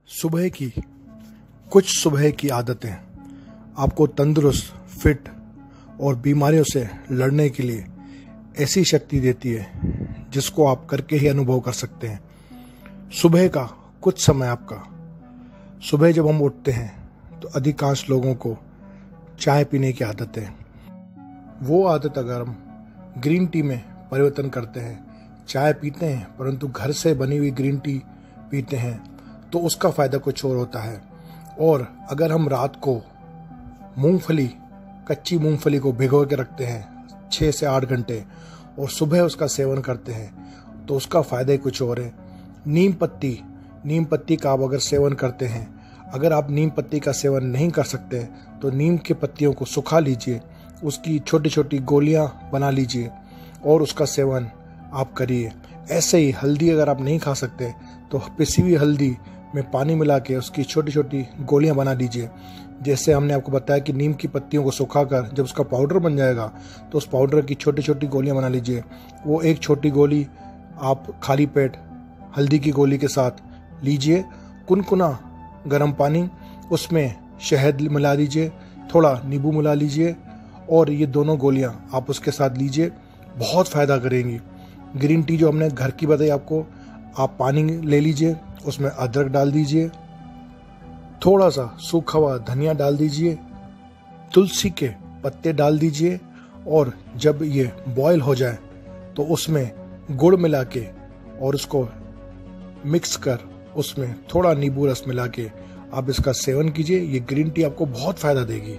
सुबह की कुछ सुबह की आदतें आपको तंदुरुस्त, फिट और बीमारियों से लड़ने के लिए ऐसी शक्ति देती है जिसको आप करके ही अनुभव कर सकते हैं। सुबह का कुछ समय आपका, सुबह जब हम उठते हैं तो अधिकांश लोगों को चाय पीने की आदत है। वो आदत अगर हम ग्रीन टी में परिवर्तन करते हैं, चाय पीते हैं परंतु घर से बनी हुई ग्रीन टी पीते हैं, तो उसका फ़ायदा कुछ और होता है। और अगर हम रात को कच्ची मूंगफली को भिगो के रखते हैं 6 से 8 घंटे और सुबह उसका सेवन करते हैं तो उसका फ़ायदा ही कुछ और है। नीम पत्ती का आप अगर सेवन करते हैं, अगर आप नीम पत्ती का सेवन नहीं कर सकते तो नीम के पत्तियों को सुखा लीजिए, उसकी छोटी छोटी गोलियां बना लीजिए और उसका सेवन आप करिए। ऐसे ही हल्दी अगर आप नहीं खा सकते तो पिसी हुई हल्दी में पानी मिला के उसकी छोटी छोटी गोलियां बना लीजिए। जैसे हमने आपको बताया कि नीम की पत्तियों को सुखाकर जब उसका पाउडर बन जाएगा तो उस पाउडर की छोटी छोटी गोलियां बना लीजिए। वो एक छोटी गोली आप खाली पेट हल्दी की गोली के साथ लीजिए, कुनकुना गर्म पानी, उसमें शहद मिला दीजिए, थोड़ा नींबू मिला लीजिए और ये दोनों गोलियां आप उसके साथ लीजिए, बहुत फ़ायदा करेंगी। ग्रीन टी जो हमने घर की बताई आपको, आप पानी ले लीजिए, उसमें अदरक डाल दीजिए, थोड़ा सा सूखा हुआ धनिया डाल दीजिए, तुलसी के पत्ते डाल दीजिए और जब ये बॉयल हो जाए तो उसमें गुड़ मिला के और उसको मिक्स कर उसमें थोड़ा नींबू रस मिला के आप इसका सेवन कीजिए। ये ग्रीन टी आपको बहुत फ़ायदा देगी।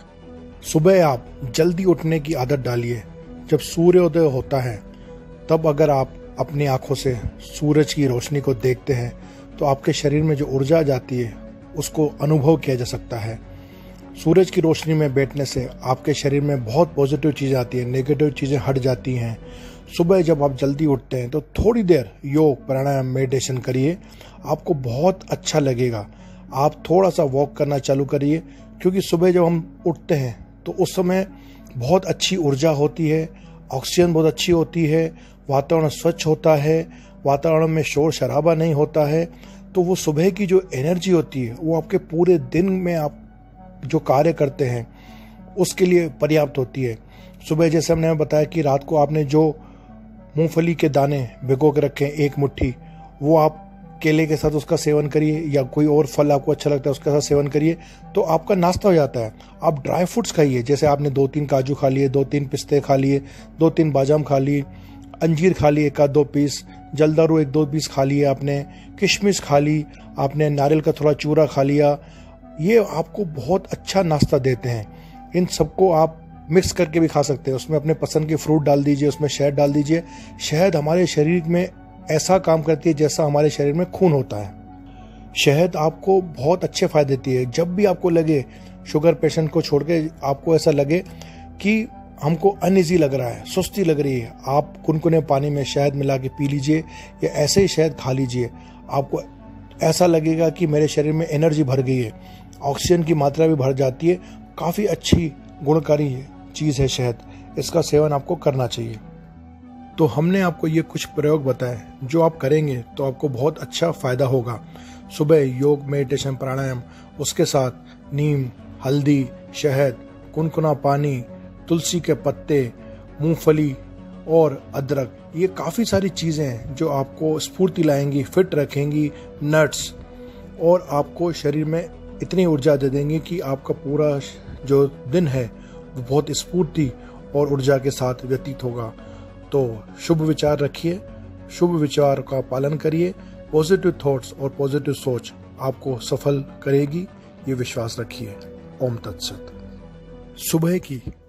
सुबह आप जल्दी उठने की आदत डालिए। जब सूर्योदय होता है तब अगर आप अपनी आंखों से सूरज की रोशनी को देखते हैं तो आपके शरीर में जो ऊर्जा जाती है उसको अनुभव किया जा सकता है। सूरज की रोशनी में बैठने से आपके शरीर में बहुत पॉजिटिव चीज़ें आती हैं, नेगेटिव चीज़ें हट जाती हैं। सुबह जब आप जल्दी उठते हैं तो थोड़ी देर योग, प्राणायाम, मेडिटेशन करिए, आपको बहुत अच्छा लगेगा। आप थोड़ा सा वॉक करना चालू करिए, क्योंकि सुबह जब हम उठते हैं तो उस समय बहुत अच्छी ऊर्जा होती है, ऑक्सीजन बहुत अच्छी होती है, वातावरण स्वच्छ होता है, वातावरण में शोर शराबा नहीं होता है। तो वो सुबह की जो एनर्जी होती है वो आपके पूरे दिन में आप जो कार्य करते हैं उसके लिए पर्याप्त होती है। सुबह जैसे हमने बताया कि रात को आपने जो मूंगफली के दाने भिगो के रखे हैं 1 मुट्ठी, वो आप केले के साथ उसका सेवन करिए या कोई और फल आपको अच्छा लगता है उसके साथ सेवन करिए, तो आपका नाश्ता हो जाता है। आप ड्राई फ्रूट्स खाइए, जैसे आपने 2-3 काजू खा लिए, 2-3 पिस्ते खा लिए, 2-3 बादाम खा लिए, अंजीर खा लिए 1-2 पीस, जलदारू 1-2 पीस खा लिए आपने, किशमिश खा ली आपने, नारियल का थोड़ा चूरा खा लिया। ये आपको बहुत अच्छा नाश्ता देते हैं। इन सबको आप मिक्स करके भी खा सकते हैं, उसमें अपने पसंद के फ्रूट डाल दीजिए, उसमें शहद डाल दीजिए। शहद हमारे शरीर में ऐसा काम करती है जैसा हमारे शरीर में खून होता है। शहद आपको बहुत अच्छे फायदे देती है। जब भी आपको लगे, शुगर पेशेंट को छोड़ के आपको ऐसा लगे कि हमको अनइजी लग रहा है, सुस्ती लग रही है, आप कुनकुने पानी में शहद मिला के पी लीजिए या ऐसे ही शहद खा लीजिए। आपको ऐसा लगेगा कि मेरे शरीर में एनर्जी भर गई है, ऑक्सीजन की मात्रा भी भर जाती है। काफ़ी अच्छी गुणकारी चीज़ है शहद, इसका सेवन आपको करना चाहिए। तो हमने आपको ये कुछ प्रयोग बताए जो आप करेंगे तो आपको बहुत अच्छा फ़ायदा होगा। सुबह योग, मेडिटेशन, प्राणायाम, उसके साथ नीम, हल्दी, शहद, कुनकुना पानी, तुलसी के पत्ते, मूंगफली और अदरक, ये काफ़ी सारी चीज़ें हैं जो आपको स्फूर्ति लाएंगी, फिट रखेंगी। नट्स और आपको शरीर में इतनी ऊर्जा दे देंगी कि आपका पूरा जो दिन है वो बहुत स्फूर्ति और ऊर्जा के साथ व्यतीत होगा। तो शुभ विचार रखिए, शुभ विचार का पालन करिए। पॉजिटिव थॉट्स और पॉजिटिव सोच आपको सफल करेगी, ये विश्वास रखिए। ओम तत्सत। सुबह की